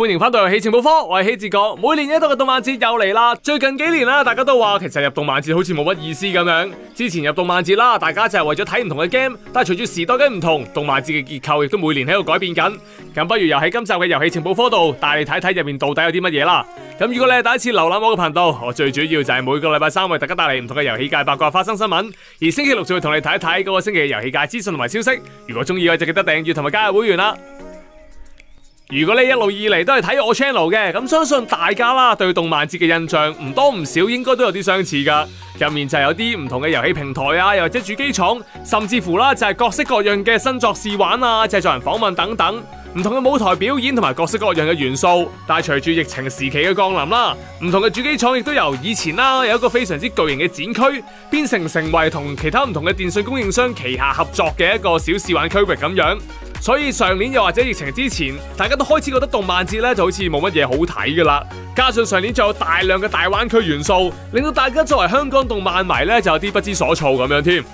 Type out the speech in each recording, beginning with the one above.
歡迎翻到遊戲情報科，我係希治哥。每年一度嘅動漫節又嚟啦，最近幾年啦，大家都話其實入動漫節好似冇乜意思咁樣。之前入動漫節啦，大家就係為咗睇唔同嘅 game， 但係隨住時代嘅唔同，動漫節嘅結構亦都每年喺度改變緊。咁不如又喺今集嘅遊戲情報科度帶你睇睇入面到底有啲乜嘢啦。咁如果你係第一次瀏覽我嘅頻道，我最主要就係每個禮拜三為大家帶嚟唔同嘅遊戲界八卦發生新聞，而星期六就會同你睇一睇嗰個星期嘅遊戲界資訊同埋消息。如果中意嘅就記得訂閱同埋加入會員啦。如果你一路以嚟都係睇我 channel 嘅，咁相信大家啦對動漫節嘅印象唔多唔少，應該都有啲相似噶。入面就有啲唔同嘅遊戲平台啊，又或者主機廠，甚至乎啦就係各式各樣嘅新作試玩啊、製作人訪問等等，唔同嘅舞台表演同埋各式各樣嘅元素。但係隨住疫情時期嘅降臨啦，唔同嘅主機廠亦都由以前啦有一個非常之巨型嘅展區，變成為同其他唔同嘅電信供應商旗下合作嘅一個小試玩區域咁樣。所以上年又或者疫情之前，大家都開始覺得動漫節咧就好似冇乜嘢好睇噶啦。加上上年仲有大量嘅大灣區元素，令到大家作為香港動漫迷咧就有啲不知所措咁樣添。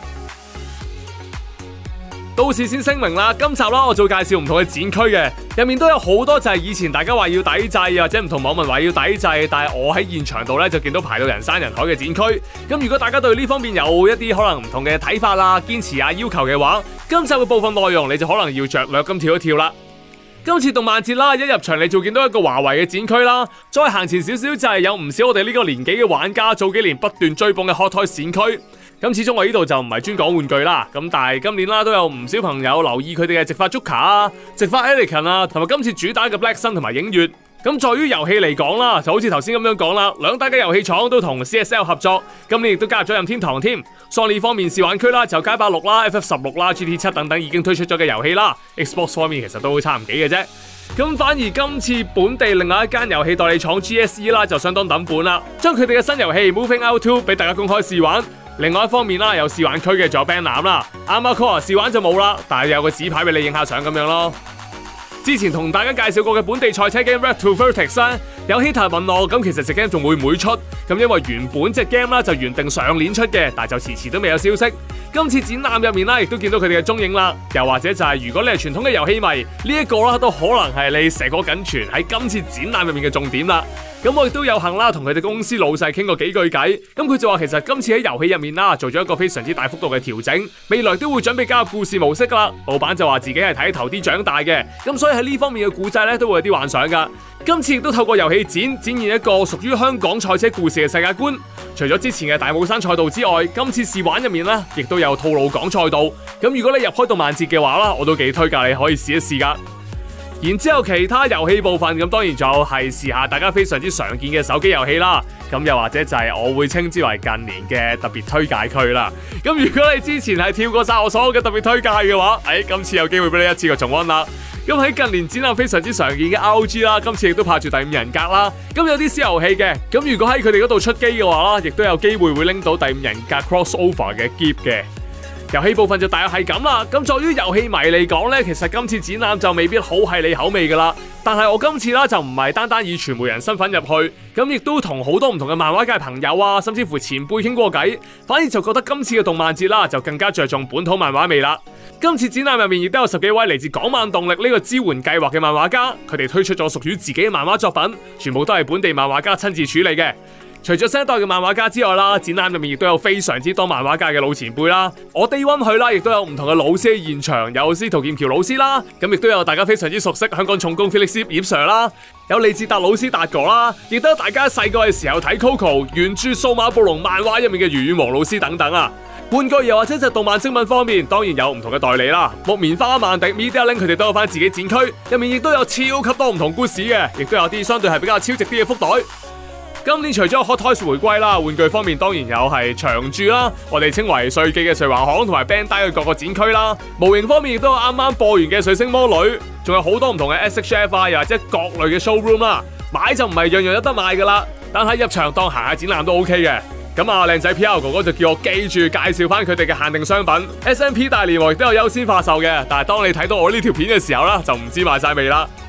到時先聲明啦，今集啦我就會介紹唔同嘅展區嘅，入面都有好多就係以前大家話要抵制，或者唔同網民話要抵制，但係我喺現場度咧就見到排到人山人海嘅展區。咁如果大家對呢方面有一啲可能唔同嘅睇法啦、堅持啊、要求嘅話，今集嘅部分內容你就可能要着略咁跳一跳啦。今次動漫節啦，一入場你就見到一個華為嘅展區啦，再行前少少就係有唔少我哋呢個年紀嘅玩家早幾年不斷追捧嘅 Hot Toys 展區。咁始終我呢度就唔係專講玩具啦，咁但係今年啦都有唔少朋友留意佢哋嘅直髮 Joker 啊、直髮 Anakin 啊，同埋今次主打嘅 Black Sun 同埋影月。咁在於遊戲嚟講啦，就好似頭先咁樣講啦，兩大嘅遊戲廠都同 CSL 合作，今年亦都加入咗任天堂添。Sony 方面試玩區啦，就街霸6啦、FF16啦、GT7 等等已經推出咗嘅遊戲啦。Xbox 方面其實都差唔幾嘅啫。咁反而今次本地另外一間遊戲代理廠 GSE 啦，就相當抌本啦，將佢哋嘅新遊戲 Moving Out 2俾大家公開試玩。另外一方面啦，有試玩區嘅仲有 Band 男啦，Armored Core 試玩就冇啦，但係有個紙牌俾你影下相咁樣咯。之前同大家介紹過嘅本地賽車 game Red to Vertex 啦，有 hater 問我咁其實隻 game 仲會唔會出？咁因為原本隻 game 啦就原定上年出嘅，但係就遲遲都未有消息。今次展覽入面啦，亦都見到佢哋嘅蹤影啦。又或者就係如果你係傳統嘅遊戲迷，呢一個啦都可能係你成個緊存喺今次展覽入面嘅重點啦。咁我亦都有幸啦，同佢哋公司老細傾過幾句偈。咁佢就話其實今次喺遊戲入面啦，做咗一個非常之大幅度嘅調整，未來都會準備加入故事模式噶啦。老闆就話自己係睇頭啲長大嘅，咁所以喺呢方面嘅故仔咧都會有啲幻想噶。今次亦都透過遊戲展現一個屬於香港賽車故事嘅世界觀。除咗之前嘅大帽山賽道之外，今次試玩入面咧，亦都有吐露港賽道。咁如果你入開動漫節嘅話啦，我都幾推介你可以試一試噶。然之後其他遊戲部分，咁當然就係試下大家非常之常見嘅手機遊戲啦。咁又或者就係我會稱之為近年嘅特別推介區啦。咁如果你之前係跳過晒我所有嘅特別推介嘅話，今次有機會俾你一次過重溫啦。咁喺近年展覽非常之常見嘅 ROG 啦，今次亦都拍住第五人格啦。咁有啲小遊戲嘅，咁如果喺佢哋嗰度出機嘅話啦，亦都有機會會拎到第五人格 crossover 嘅 gift 嘅。遊戲部分就大約係咁啦。咁在於遊戲迷嚟講呢，其實今次展覽就未必好係你口味噶啦。但係我今次啦就唔係單單以傳媒人身份入去，咁亦都同好多唔同嘅漫畫界朋友啊，甚至乎前輩傾過偈，反而就覺得今次嘅動漫節啦就更加着重本土漫畫味啦。今次展覽入面亦都有10幾位嚟自港漫動力呢個支援計劃嘅漫畫家，佢哋推出咗屬於自己嘅漫畫作品，全部都係本地漫畫家親自處理嘅。除咗新一代嘅漫畫家之外啦，展覽入面亦都有非常之多漫畫界嘅老前輩啦。我 Day One 去啦，亦都有唔同嘅老師喺現場，有司徒劍橋老師啦，咁亦都有大家非常之熟悉香港重工 Felix 葉 Sir 啦，有李志達老師達哥啦，亦都有大家細個嘅時候睇 Coco 原著數碼暴龍漫畫入面嘅余遠王老師等等啊。玩具又或者就動漫精品方面，當然有唔同嘅代理啦，木棉花、漫迪、Media Link 佢哋都有翻自己展區，入面亦都有超級多唔同故事嘅，亦都有啲相對係比較超值啲嘅福袋。今年除咗 Hot Toys 回歸啦，玩具方面當然有係長駐啦，我哋稱為瑞記嘅瑞華行同埋 Bandai 嘅各個展區啦。模型方面亦都有啱啱播完嘅水星魔女，仲有好多唔同嘅 SHF 啊，又或者各類嘅 showroom 啦。買就唔係樣樣有得賣噶啦，但係入場當行下展覽都 OK 嘅。咁啊，靚仔 PR 哥哥就叫我記住介紹翻佢哋嘅限定商品 SMP 大連王亦都有優先發售嘅，但係當你睇到我呢條片嘅時候啦，就唔知賣晒未啦。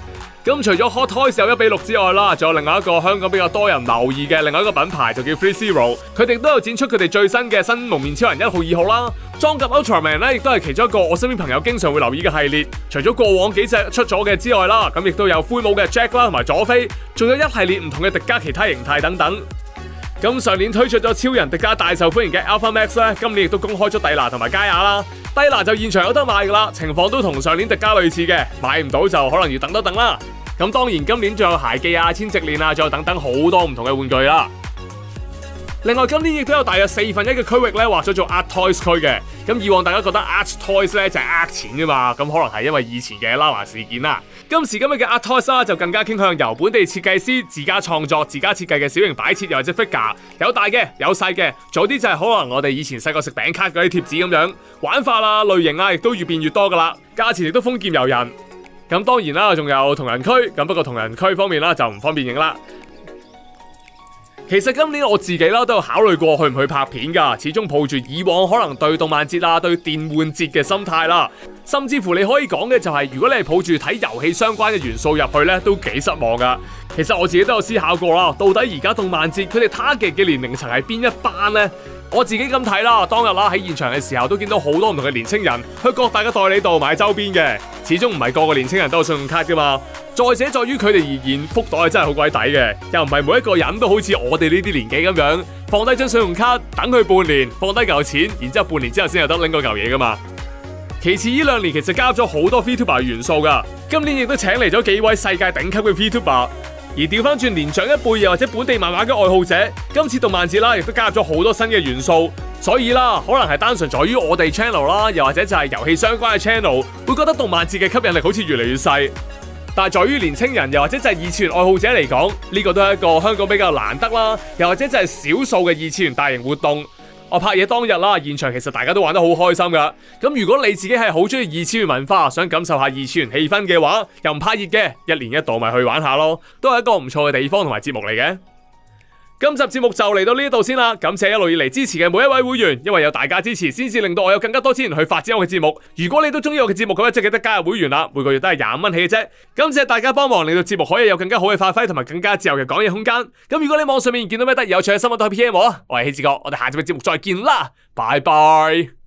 咁除咗 Hot Toys 有1比6之外啦，仲有另外一個香港比較多人留意嘅另外一個品牌就叫 FreeZero， 佢哋都有展出佢哋最新嘅新蒙面超人1號、2號啦。裝甲 Ultraman 咧，亦都係其中一個我身邊朋友經常會留意嘅系列。除咗過往幾隻出咗嘅之外啦，咁亦都有灰帽嘅 Jack 啦，同埋佐菲，仲有一系列唔同嘅迪迦其他形態等等。咁上年推出咗超人迪迦大受歡迎嘅 Alpha Max 咧，今年亦都公開咗蒂娜同埋嘉亞啦。蒂娜就現場有得賣噶啦，情況都同上年迪迦類似嘅，買唔到就可能要等多等啦。咁當然今年仲有鞋記啊、千直鏈啊，仲有等等好多唔同嘅玩具啦。另外今年亦都有大約1/4嘅區域咧劃咗做 Art Toys 區嘅。咁以往大家覺得 Art Toys 咧就係呃錢噶嘛，咁可能係因為以前嘅 Lava 事件啦。今時今日嘅 Art Toys 啦就更加傾向由本地設計師自家創作、自家設計嘅小型擺設又或者 figure， 有大嘅有細嘅，早啲就係可能我哋以前細個食餅卡嗰啲貼紙咁樣，玩法啊、類型啊亦都越變越多噶啦，價錢亦都豐儉由人。咁當然啦，仲有同人區，咁不過同人區方面啦就唔方便影啦。其實今年我自己啦都有考慮過去唔去拍片噶，始終抱住以往可能對動漫節啊、對電玩節嘅心態啦，甚至乎你可以講嘅就係，如果你係抱住睇遊戲相關嘅元素入去呢，都幾失望噶。其實我自己都有思考過啦，到底而家動漫節佢哋 target 嘅年齡層係邊一班呢？我自己咁睇啦，當日啦喺現場嘅時候都見到好多唔同嘅年青人去各大嘅代理度買周邊嘅，始終唔係個個年青人都有信用卡噶嘛。再者在於佢哋而言，福袋真係好鬼抵嘅，又唔係每一個人都好似我哋呢啲年紀咁樣放低張信用卡等佢半年，放低嚿錢，然之後半年之後先有得拎嗰嚿嘢噶嘛。其次呢2年其實加咗好多 VTuber 元素噶，今年亦都請嚟咗幾位世界頂級嘅 VTuber。而調翻轉年長一輩又或者本地漫畫嘅愛好者，今次動漫節啦，亦都加入咗好多新嘅元素，所以啦，可能係單純在於我哋 channel 啦，又或者就係遊戲相關嘅 channel， 會覺得動漫節嘅吸引力好似越嚟越細。但係在於年青人又或者就係二次元愛好者嚟講，呢個都係一個香港比較難得啦，又或者就係少數嘅二次元大型活動。我拍嘢當日啦，現場其實大家都玩得好開心噶。咁如果你自己係好中意二次元文化，想感受下二次元氣氛嘅話，又唔怕熱嘅，1年1度咪去玩下咯，都係一個唔錯嘅地方同埋節目嚟嘅。今集節目就嚟到呢度先啦，感謝一路以嚟支持嘅每一位會員，因為有大家支持，先至令到我有更加多資源去發展我嘅節目。如果你都中意我嘅節目，咁就記得加入會員啦，每個月都係25蚊起嘅啫。感謝大家幫忙，令到節目可以有更加好嘅發揮同埋更加自由嘅講嘢空間。咁如果你網上面見到咩得意有趣嘅新聞，都可以 PM 我啊，我係希治閣，我哋下集嘅節目再見啦，拜拜。